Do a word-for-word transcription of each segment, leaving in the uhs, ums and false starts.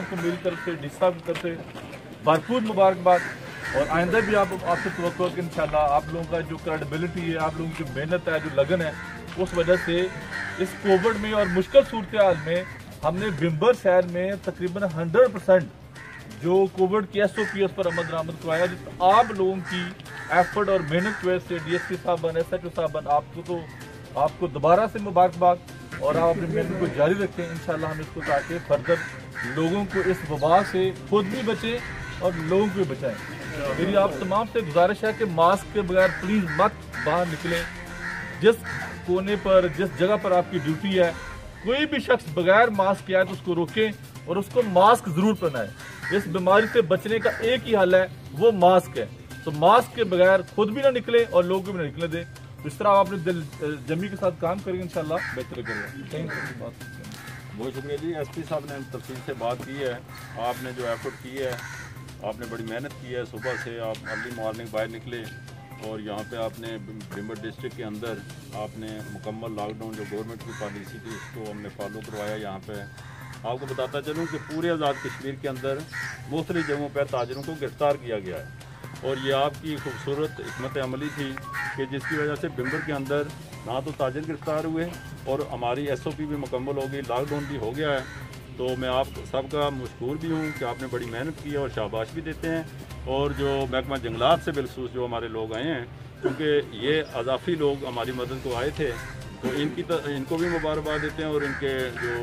को मेरी तरफ से, डी साहब की तरफ से भरपूर मुबारकबाद। और आइंदा भी आप आपसे तवक्को है कि इंशाल्लाह आप लोगों का जो क्रेडिबिलिटी है, आप लोगों की मेहनत है, जो लगन है, उस वजह से इस कोविड में और मुश्किल सूरत हाल में हमने भिम्बर शहर में तकरीबन हंड्रेड परसेंट जो कोविड की एस ओ पी उस पर अमल दरामद करवाया, जिस आप लोगों की एफर्ट और मेहनत की वजह से डी एस पी साहबान, एस एच ओ साहबान, आपको तो आपको दोबारा से मुबारकबाद। और आप अपनी मेहनत को जारी रखें इंशाल्लाह हम इसको, ताकि फर्दर लोगों को इस वबा से खुद भी बचें और लोगों को भी बचाएं। मेरी आप तमाम से गुजारिश है कि मास्क के बगैर प्लीज़ मत बाहर निकलें। जिस कोने पर, जिस जगह पर आपकी ड्यूटी है, कोई भी शख्स बगैर मास्क किया है तो उसको रोकें और उसको मास्क ज़रूर पहनाएं। इस बीमारी से बचने का एक ही हल है, वो मास्क है। तो मास्क के बगैर खुद भी ना निकले और लोगों को भी ना निकले दें। इस तरह आप अपने दिल जमी के साथ काम करेंगे, इंशाल्लाह बेहतर करेंगे। Thank you. बहुत शुक्रिया जी। एस पी साहब ने तफसील से बात की है, आपने जो एफर्ट की है, आपने बड़ी मेहनत की है। सुबह से आप अर्ली मॉर्निंग बाहर निकले और यहाँ पे आपने भिम्बर डिस्ट्रिक्ट के अंदर आपने मुकम्मल लॉकडाउन जो गवर्नमेंट की पॉलिसी थी उसको हमने फॉलो करवाया। यहाँ पे आपको बताता चलूँ कि पूरे आज़ाद कश्मीर के अंदर मुख्तलिफ जगहों पर ताजिरों को गिरफ़्तार किया गया है। और ये आपकी खूबसूरत हिकमत अमली थी कि जिसकी वजह से भिम्बर के अंदर ना तो ताजिर गिरफ़्तार हुए और हमारी एस ओ पी भी मुकम्मल हो गई, लॉकडाउन भी हो गया है। तो मैं आप सबका मशकूर भी हूँ कि आपने बड़ी मेहनत की है और शाबाश भी देते हैं। और जो महकमा जंगलात से बिलखसूस जो हमारे लोग आए हैं, क्योंकि ये अजाफी लोग हमारी मदद को आए थे, तो इनकी तो इनको भी मुबारकबाद देते हैं। और इनके जो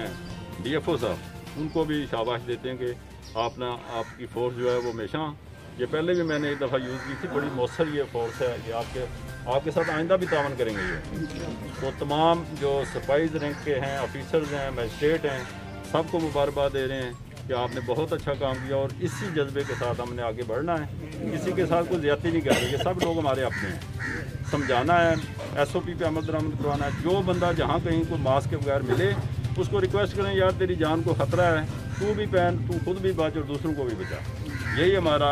हैं डी एफ ओ साहब, उनको भी शाबाश देते हैं कि आपने आपकी फ़ोर्स जो है वो हमेशा, ये पहले भी मैंने एक दफ़ा यूज़ की थी, बड़ी मौसर ये फोर्स है। ये आपके आपके साथ आइंदा भी तावन करेंगे ये। तो तमाम जो सिपाहीज़ रैंक के हैं, ऑफिसर्स हैं, मजिस्ट्रेट हैं, सबको मुबारकबाद दे रहे हैं कि आपने बहुत अच्छा काम किया। और इसी जज्बे के साथ हमने आगे बढ़ना है, किसी के साथ कोई ज़्यादती नहीं करनी। ये सब लोग हमारे अपने हैं, समझाना है, एस ओ पी पे अमल दरामद करवाना है। जो बंदा जहाँ कहीं को मास्क के बगैर मिले उसको रिक्वेस्ट करें, यार तेरी जान को ख़तरा है, तू भी पहन, तू खुद भी बच और दूसरों को भी बचा। यही हमारा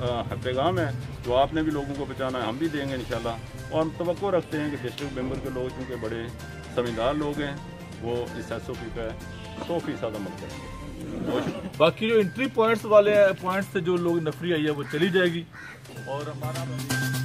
पैगाम है। तो आपने भी लोगों को बचाना है, हम भी देंगे इंशाल्लाह। और हम तवक्को रखते हैं कि डिस्ट्रिक्ट मेंबर के लोग चूँकि बड़े समझदार लोग हैं, वो इस एस ओ पी पे सौ फीसद अमल करेंगे। बाकी जो एंट्री पॉइंट्स वाले पॉइंट्स से जो लोग नफरी आई है वो चली जाएगी। और हमारा